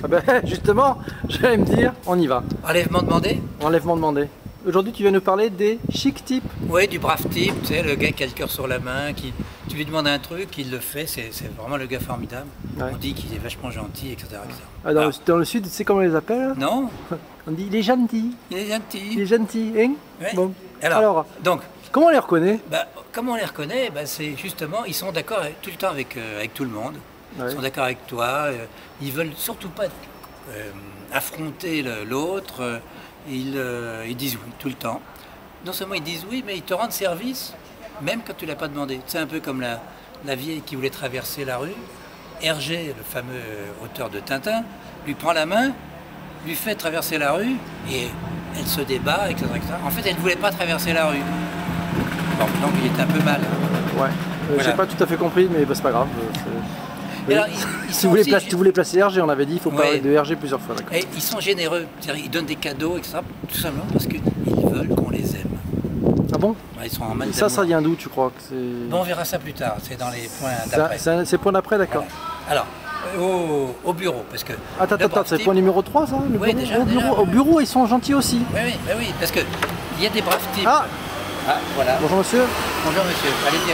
Ah ben, justement, j'allais me dire, on y va. Enlèvement demandé? Enlèvement demandé. Aujourd'hui, tu viens nous parler des chic types. Oui, du brave type, tu sais, le gars qui a le cœur sur la main, tu lui demandes un truc, il le fait, c'est vraiment le gars formidable. Ouais. On dit qu'il est vachement gentil, etc. Ah, dans le sud, tu sais comment on les appelle? Non, On dit il est gentil. il est gentil. Il est gentil, hein? Ouais. Bon. Alors, donc, comment on les reconnaît? comment on les reconnaît? C'est justement, ils sont d'accord tout le temps avec tout le monde. Ouais. Ils sont d'accord avec toi. Ils veulent surtout pas affronter l'autre. Ils disent oui tout le temps. Non seulement ils disent oui, mais ils te rendent service, même quand tu l'as pas demandé. C'est un peu comme la vieille qui voulait traverser la rue. Hergé, le fameux auteur de Tintin, lui prend la main, lui fait traverser la rue, et elle se débat, etc. En fait, elle ne voulait pas traverser la rue. Bon, donc il est un peu mal. Ouais. Voilà. J'ai pas tout à fait compris, mais c'est pas grave. Et alors, Si tu voulais placer Hergé, on avait dit, il faut parler de Hergé plusieurs fois. Et ils sont généreux, ils donnent des cadeaux, etc. Tout simplement parce qu'ils veulent qu'on les aime. Ah bon? Ils sont en Et ça vient d'où, tu crois que bon, on verra ça plus tard, c'est dans les points d'après. C'est point d'après, d'accord. Voilà. Alors, au bureau, parce que... Attends, c'est le point numéro 3, ça? Oui, déjà. Au bureau, ils sont gentils aussi. Oui, parce qu'il y a des braves types. Ah, voilà. bonjour monsieur. Bonjour monsieur,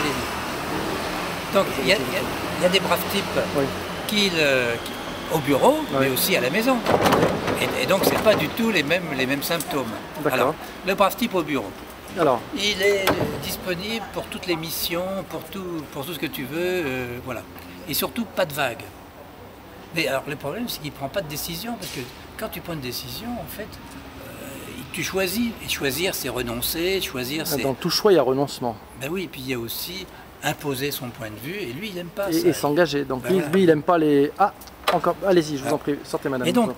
allez-y. Donc, il y a des braves types au bureau, mais aussi à la maison. Et donc, c'est pas du tout les mêmes symptômes. Alors, le brave type au bureau. Alors, il est disponible pour toutes les missions, pour tout ce que tu veux, voilà. Et surtout, pas de vagues. Mais alors, le problème, c'est qu'il ne prend pas de décision, parce que quand tu prends une décision, en fait, tu choisis. Et choisir, c'est renoncer, choisir, c'est... Dans tout choix, il y a renoncement. Ben oui, et puis il y a aussi imposer son point de vue, et lui, il n'aime pas ça. Et s'engager. Donc lui, il n'aime pas les... Ah, encore, allez-y, je vous en prie, sortez madame. Et donc,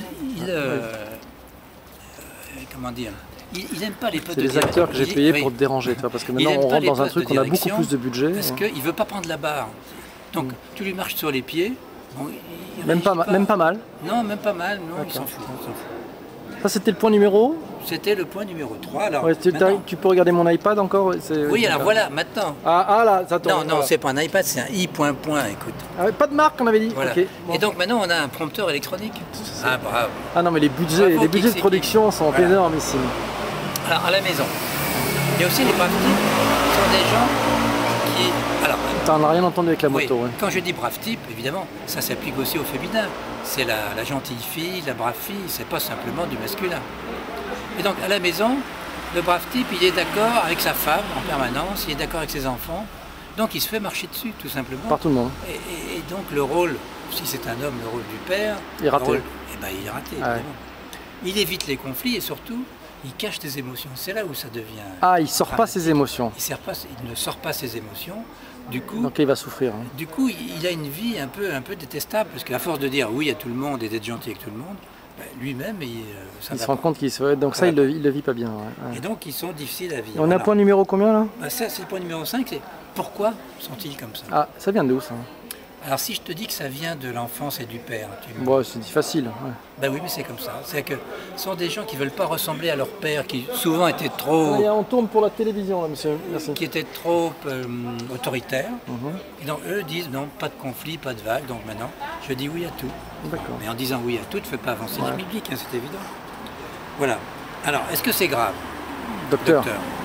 comment dire, il n'aime pas les potes de direction. C'est les acteurs que j'ai payés pour te déranger, tu vois, parce que maintenant on rentre dans un truc, on a beaucoup plus de budget. Parce qu'il ne veut pas prendre la barre. Donc tu lui marches sur les pieds. Bon, même pas mal. Non, même pas mal, non, il s'en fout. Ça c'était le point numéro? C'était le point numéro 3. Alors, ouais, tu peux regarder mon iPad encore? Oui, alors voilà, maintenant. Ah là, ça tombe. Non, c'est pas un iPad, c'est un i.point, écoute. Ah, pas de marque, on avait dit. Voilà. Okay, bon. Et donc maintenant, on a un prompteur électronique. Ah, bravo. Ah non, mais les budgets de production sont énormes ici. Alors, à la maison, il y a aussi les braves types, qui sont des gens qui... Alors, t'en as rien entendu avec la moto. Ouais. Quand je dis brave type, évidemment, ça s'applique aussi au féminin. C'est la gentille fille, la brave fille, c'est pas simplement du masculin. Et donc, à la maison, le brave type, il est d'accord avec sa femme en permanence, il est d'accord avec ses enfants, donc il se fait marcher dessus, tout simplement. Par tout le monde. Et donc, le rôle, si c'est un homme, le rôle du père... Il est raté. Il est raté, évidemment. Il évite les conflits et surtout, il cache des émotions. C'est là où ça devient... Ah, il sort pas ses émotions. Il ne sort pas ses émotions. Du coup, donc il va souffrir. Hein. Du coup, il a une vie un peu détestable, parce qu'à force de dire oui à tout le monde et d'être gentil avec tout le monde, lui-même, il se rend compte qu'il se... Donc ça, il le vit pas bien. Ouais. Et donc, ils sont difficiles à vivre. Et on a point numéro combien, là? Ça, c'est le point numéro 5, c'est pourquoi sont-ils comme ça? Ah, ça vient d'où, ça? Alors, si je te dis que ça vient de l'enfance et du père... Bon, c'est facile. Ouais. Ben oui, mais c'est comme ça. C'est que ce sont des gens qui ne veulent pas ressembler à leur père, qui souvent étaient trop... on tourne pour la télévision, là, monsieur. Merci. Qui étaient trop autoritaires. Et donc, eux disent, non, pas de conflit, pas de vague. Donc maintenant, je dis oui à tout. D'accord. Mais en disant oui à tout, tu ne fais pas avancer les publics, hein, c'est évident. Voilà. Alors, est-ce que c'est grave? Docteur.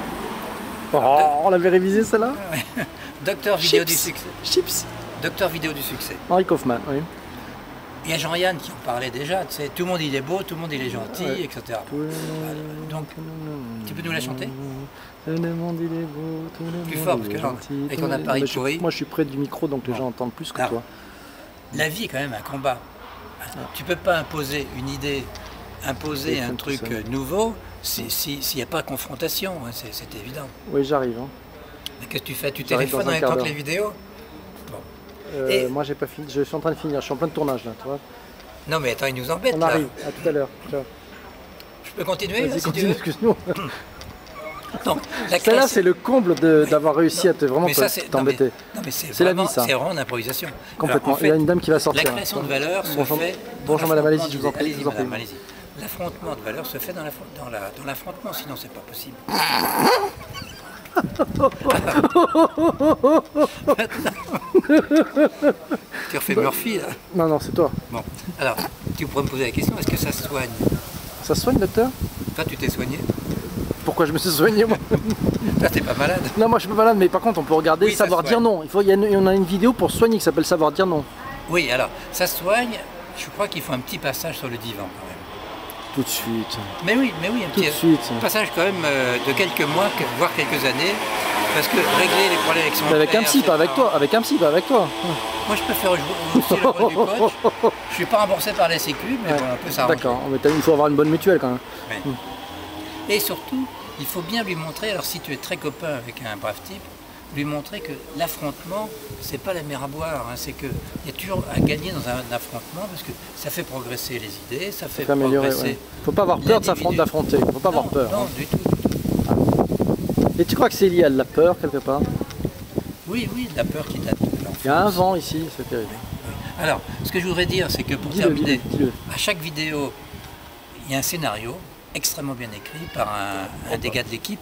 On l'avait révisé, celle-là? Docteur vidéo du succès. Chips. Docteur vidéo du succès. Henri Kaufmann, oui. Il y a Jean-Yann qui en parlait déjà, tu sais, tout le monde il est beau, tout le monde il est gentil, etc. Donc, tu peux nous la chanter? Tout le monde il est beau, tout le monde plus fort, parce que avec ton appareil pourri. Moi je suis près du micro, donc les gens entendent plus que toi. La vie est quand même un combat. Tu peux pas imposer une idée, imposer un truc nouveau, s'il n'y a pas de confrontation, hein, c'est évident. Oui, j'arrive. Hein. Mais qu'est-ce que tu fais? Tu téléphones en même temps que les vidéos? Moi j'ai pas fini, je suis en train de finir, je suis en plein de tournage là, tu vois. Non mais attends, il nous embête. On arrive, à tout à l'heure. Je peux continuer? Vas-y, continue, excuse-nous. Celle-là c'est le comble d'avoir réussi à vraiment t'embêter. C'est la vie ça. C'est vraiment l'improvisation. Complètement, il y a une dame qui va sortir. La création de valeur se fait... Bonjour madame, allez-y, je vous en prie. L'affrontement de valeur se fait dans l'affrontement, sinon c'est pas possible. Tu refais Murphy là. Non, non, c'est toi. Bon, alors, tu pourrais me poser la question, est-ce que ça se soigne? Ça se soigne, docteur? Toi, tu t'es soigné? Pourquoi je me suis soigné, moi? Toi, t'es pas malade? Non, moi je suis pas malade, mais par contre, on peut regarder Oui, ça Savoir se dire soigne. non. On a une vidéo pour soigner qui s'appelle Savoir dire non. Oui, alors, ça se soigne, je crois qu'il faut un petit passage sur le divan quand même. Tout de suite. Mais oui, un Tout de petit suite. passage quand même de quelques mois, voire quelques années, parce que régler les problèmes avec son Mais avec un père, psy, c'est pas avec toi. Avec un psy, pas avec toi. Moi, je préfère jouer aussi le rôle du coach. Je suis pas remboursé par la Sécu, mais Ouais. bon, on peut s'arranger. D'accord, mais il faut avoir une bonne mutuelle quand même. Ouais. Et surtout, il faut bien lui montrer, alors si tu es très copain avec un brave type, lui montrer que l'affrontement, c'est pas la mer à boire, hein, c'est qu'il y a toujours à gagner dans un affrontement, parce que ça fait progresser les idées, ça fait Faut améliorer. progresser... Ouais. Faut pas avoir peur l'individu. d'affronter. Faut pas avoir peur. Non, Hein. du tout. Et tu crois que c'est lié à de la peur quelque part? Oui, de la peur qui date de l'enfance. Il y a un vent ici, c'est terrible. Alors, ce que je voudrais dire, c'est que pour Dis-le, terminer, dis-le. à chaque vidéo, il y a un scénario extrêmement bien écrit par un des gars de l'équipe.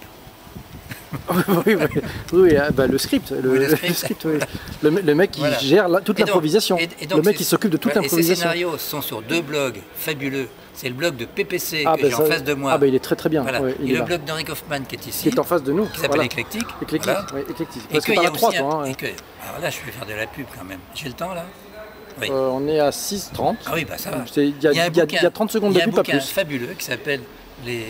Oui, bah, le script. Oui, le script. Oui. Le mec qui Voilà. gère toute Et donc- l'improvisation. et donc Le mec ces- qui s'occupe de toute voilà, et ces l'improvisation. scénarios sont sur deux blogs fabuleux. C'est le blog de PPC Ah, que bah, j'ai ça- en face de moi. Ah bah il est très très bien. Voilà. Ouais, il Et est le là. blog d'Henri Kaufmann qui est ici, Qui est en face de nous. qui s'appelle Voilà. Éclectique. Éclectique, Voilà. ouais, éclectique. Et Parce que qu'il y par a la 3, aussi toi. Hein, et que- alors là, je vais faire de la pub quand même. J'ai le temps là? Oui. on est à 6h30. Ah oui, bah ça va. Il y a, un il y a- bouquin- il y a 30 secondes il de y a un pub, pas bouquin plus. fabuleux qui s'appelle les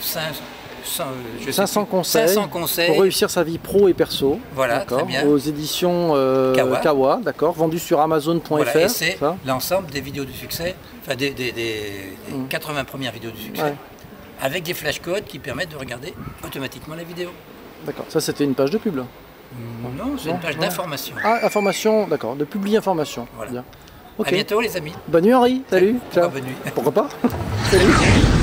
500 conseils, 500 conseils pour réussir sa vie pro et perso. Voilà, D'accord. très bien. Aux éditions Kawa. Kawa, d'accord, vendu sur Amazon.fr. Voilà, et c'est ça. l'ensemble des vidéos de succès, enfin des 80 premières vidéos de succès, Ouais. avec des flashcodes qui permettent de regarder automatiquement la vidéo. D'accord. Ça c'était une page de pub là. Non, c'est Non, une page voilà. d'information. Ah, information, d'accord, de publier information. Voilà. Bien. À Ok. bientôt les amis. Bonne nuit Henri, salut. Pourquoi Ciao. bonne nuit. Pourquoi pas? Salut.